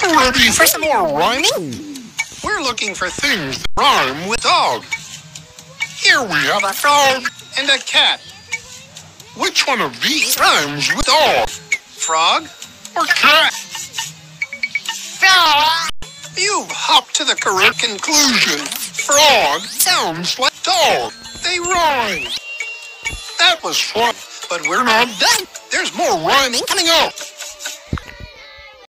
Ready for some more rhyming? We're looking for things that rhyme with dog. Here we have a frog and a cat. Which one of these rhymes with dog? Frog or cat? Frog! You've hopped to the correct conclusion. Frog sounds like dog. They rhyme. That was fun, but we're not done. There's more rhyming coming up.